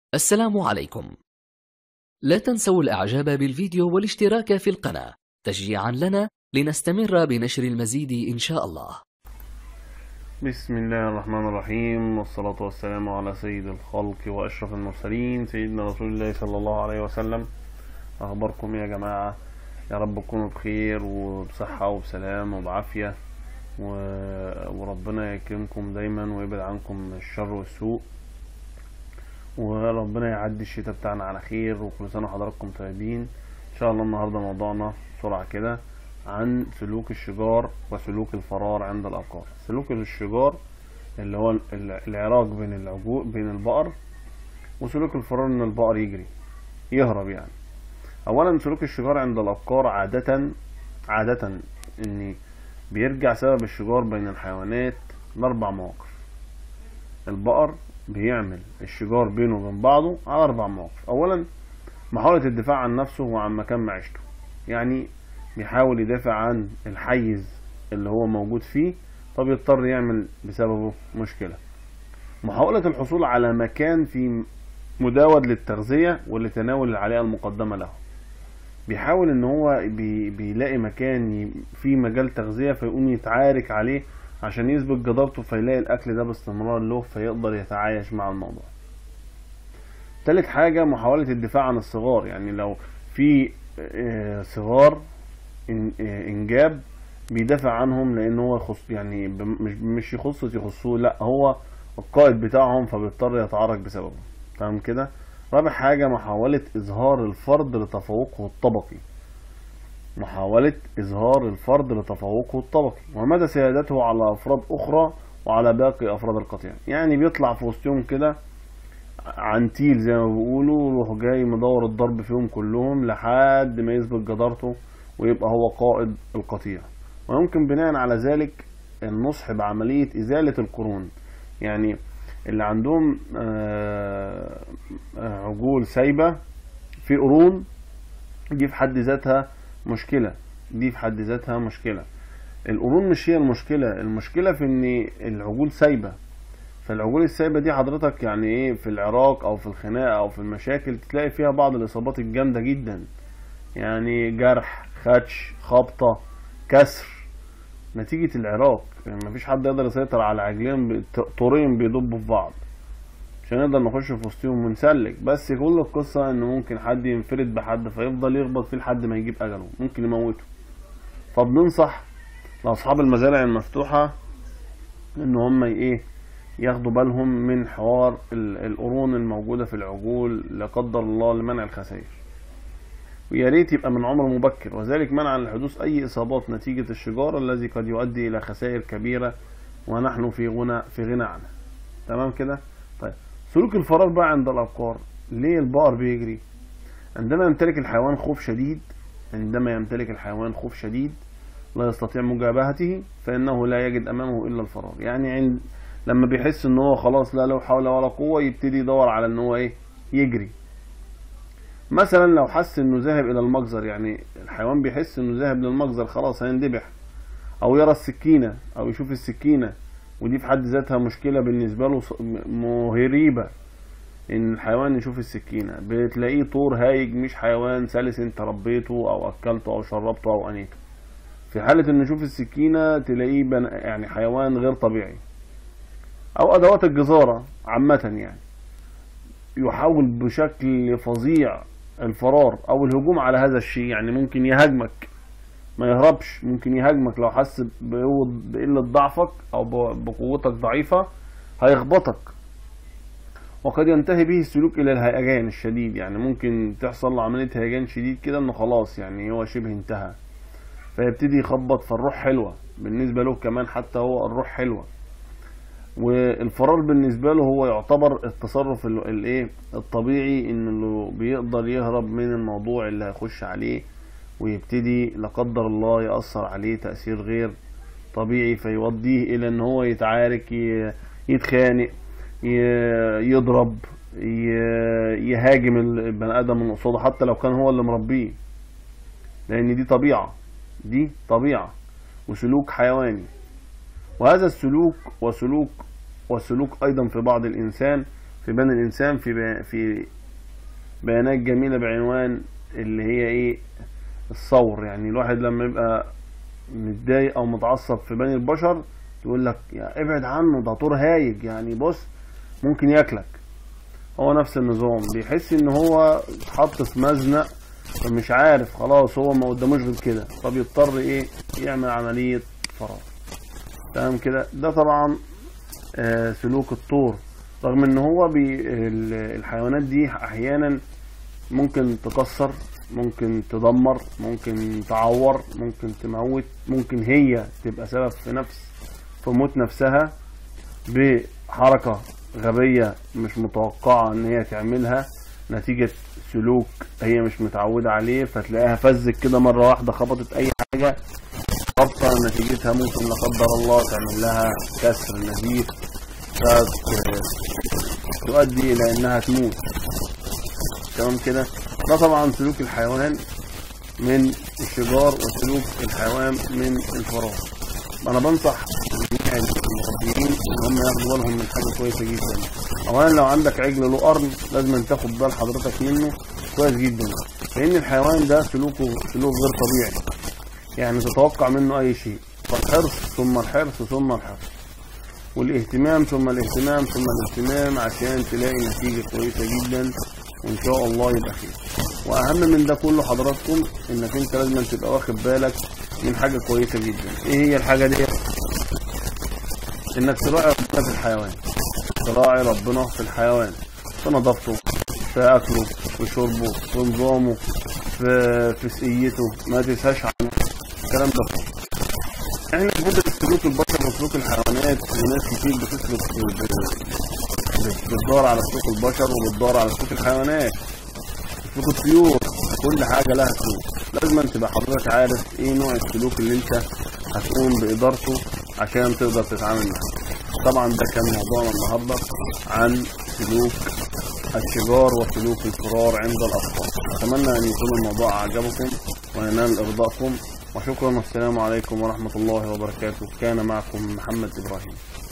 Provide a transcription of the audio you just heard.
السلام عليكم. لا تنسوا الإعجاب بالفيديو والاشتراك في القناة تشجيعا لنا لنستمر بنشر المزيد إن شاء الله. بسم الله الرحمن الرحيم، والصلاة والسلام على سيد الخلق وأشرف المرسلين سيدنا رسول الله صلى الله عليه وسلم. أخباركم يا جماعة؟ يا رب تكونوا بخير وبصحة وبسلام وبعافية، وربنا يكرمكم دايما ويبعد عنكم الشر والسوء، وربنا يعدي الشتاء بتاعنا على خير، وكل سنة وحضراتكم طيبين. إن شاء الله النهاردة موضوعنا بسرعة كده عن سلوك الشجار وسلوك الفرار عند الأبقار. سلوك الشجار اللي هو العراق بين البقر، وسلوك الفرار ان البقر يهرب يعني. اولا سلوك الشجار عند الأبقار عادة ان بيرجع سبب الشجار بين الحيوانات لأربع مواقف. البقر بيعمل الشجار بينه وبين بعضه على 4 مواقف. اولا محاولة الدفاع عن نفسه وعن مكان معيشته، يعني بيحاول يدافع عن الحيز اللي هو موجود فيه، فبيضطر يعمل بسببه مشكلة. محاولة الحصول على مكان في مداود للتغذية ولتناول العليقة المقدمة له، بيحاول ان هو بيلاقي مكان فيه مجال تغذية فيقوم يتعارك عليه عشان يثبت جدارته، فيلاقي الاكل ده باستمرار له فيقدر يتعايش مع الموضوع. تالت حاجة محاولة الدفاع عن الصغار، يعني لو في صغار انجاب بيدافع عنهم، لان هو يعني مش يخصوه، لا هو القائد بتاعهم فبيضطر يتعارك بسببه. تمام كده. رابع حاجة محاولة اظهار الفرد لتفوقه الطبقي، ومدى سيادته على افراد اخرى وعلى باقي افراد القطيع. يعني بيطلع في وسطهم كده عنتيل زي ما بيقولوا، يروح جاي مدور الضرب فيهم كلهم لحد ما يثبت جدارته ويبقى هو قائد القطيع. ويمكن بناء على ذلك النصح بعملية إزالة القرون، يعني اللي عندهم عجول سايبة في قرون، دي في حد ذاتها مشكلة. القرون مش هي المشكلة في ان العجول سايبة. فالعجول السايبة دي حضرتك يعني ايه، في العراق او في الخناقة او في المشاكل تلاقي فيها بعض الاصابات الجامدة جدا، يعني جرح، خدش، خبطة، كسر نتيجة العراق. يعني مفيش حد يقدر يسيطر على عجلين طورين بيضبوا في بعض عشان نقدر نخش في وسطهم ونسلك. بس كل القصة ان ممكن حد ينفرد بحد فيفضل يخبط فيه لحد ما يجيب اجله، ممكن يموته. فبننصح لاصحاب المزارع المفتوحة ان هم ياخدوا بالهم من حوار القرون الموجودة في العجول لا قدر الله لمنع الخسائر، ويا ريت يبقى من عمر مبكر، وذلك منعا لحدوث اي اصابات نتيجة الشجار الذي قد يؤدي الى خسائر كبيرة ونحن في غنى عنه. تمام كده. طيب سلوك الفرار بقى عند الابقار. ليه البقر بيجري؟ عندما يمتلك الحيوان خوف شديد لا يستطيع مجابهته، فانه لا يجد امامه الا الفرار. يعني لما بيحس ان هو خلاص لا له حول ولا قوة يبتدي يدور على ان هو يجري. مثلا لو حس انه ذاهب الى المجزر، يعني الحيوان بيحس انه ذاهب للمجزر خلاص هيندبح، او يرى السكينة او يشوف السكينة، ودي في حد ذاتها مشكلة بالنسبة له مهريبة ان الحيوان يشوف السكينة. بتلاقيه طور هايج، مش حيوان سلس انت ربيته او اكلته او شربته او انيته. في حالة انه يشوف السكينة تلاقيه يعني حيوان غير طبيعي. او ادوات الجزارة عامة، يعني يحاول بشكل فظيع الفرار او الهجوم على هذا الشيء. يعني ممكن يهاجمك، ما يهربش، ممكن يهاجمك لو حس بقلة ضعفك او بقوتك ضعيفة هيخبطك. وقد ينتهي به السلوك الى الهيجان الشديد، يعني ممكن تحصل له عملية هيجان شديد كده انه خلاص يعني هو شبه انتهى، فيبتدي يخبط. فالروح حلوة بالنسبة له كمان، حتى هو الروح حلوة. والفرار بالنسبة له هو يعتبر التصرف الطبيعي، انه بيقدر يهرب من الموضوع اللي هيخش عليه، ويبتدي لا قدر الله يأثر عليه تأثير غير طبيعي فيوديه الى ان هو يتعارك، يتخانق، يضرب، يهاجم البني ادم من قصاده حتى لو كان هو اللي مربيه، لان دي طبيعة وسلوك حيواني. وهذا السلوك وسلوك ايضا في بعض الانسان في بني الإنسان في بيانات جميلة بعنوان اللي هي ايه الصور. يعني الواحد لما يبقى متضايق او متعصب في بني البشر يقول لك يا ابعد عنه ده طور هايج، يعني بص ممكن ياكلك. هو نفس النظام، بيحس ان هو اتحط في مزنق فمش عارف خلاص، هو ما قداموش غير كده، فبيضطر ايه يعمل عملية فرار. تمام كده. ده طبعا سلوك الطور، رغم ان هو الحيوانات دي احيانا ممكن تكسر، ممكن تدمر، ممكن تعور، ممكن تموت، ممكن هي تبقى سبب في موت نفسها بحركة غبية مش متوقعة ان هي تعملها نتيجة سلوك هي مش متعودة عليه، فتلاقيها فزت كده مرة واحدة خبطت اي حاجة، خبطة نتيجتها ممكن لا قدر الله تعمل لها كسر نزيف فتؤدي الى انها تموت. تمام كده. ده طبعا سلوك الحيوان من الشجار وسلوك الحيوان من الفرار. انا بنصح المربيين ان هم ياخدوا بالهم من حاجه كويسه جدا. اولا لو عندك عجل له قرن لازم تاخد بال حضرتك منه كويس جدا، لان الحيوان ده سلوك غير طبيعي، يعني تتوقع منه اي شيء، فالحرص ثم الحرص ثم الحرص والاهتمام ثم الاهتمام ثم الاهتمام عشان تلاقي نتيجه كويسه جدا وان شاء الله يبقى خير. واهم من ده كله حضراتكم انك انت لازم تبقى واخد بالك من حاجه كويسه جدا. ايه هي الحاجه دي؟ انك تراعي ربنا في الحيوان، تراعي ربنا في الحيوان، في نظافته، في اكله، في شربه، في نظامه، في سقيته، ما تنساش عنه الكلام ده. احنا بندرس سلوك البشر وسلوك الحيوانات، وناس كتير بتدور على سلوك البشر وبتدور على سلوك الحيوانات، سلوك الطيور، كل حاجه لها سلوك. لازم تبقى حضرتك عارف ايه نوع السلوك اللي انت هتقوم بادارته عشان تقدر تتعامل معاه. طبعا ده كان موضوعنا النهارده عن سلوك الشجار وسلوك الفرار عند الاطفال. اتمنى ان يكون الموضوع اعجبكم وينال ارضاءكم، وشكرا والسلام عليكم ورحمه الله وبركاته. كان معكم محمد إبراهيم.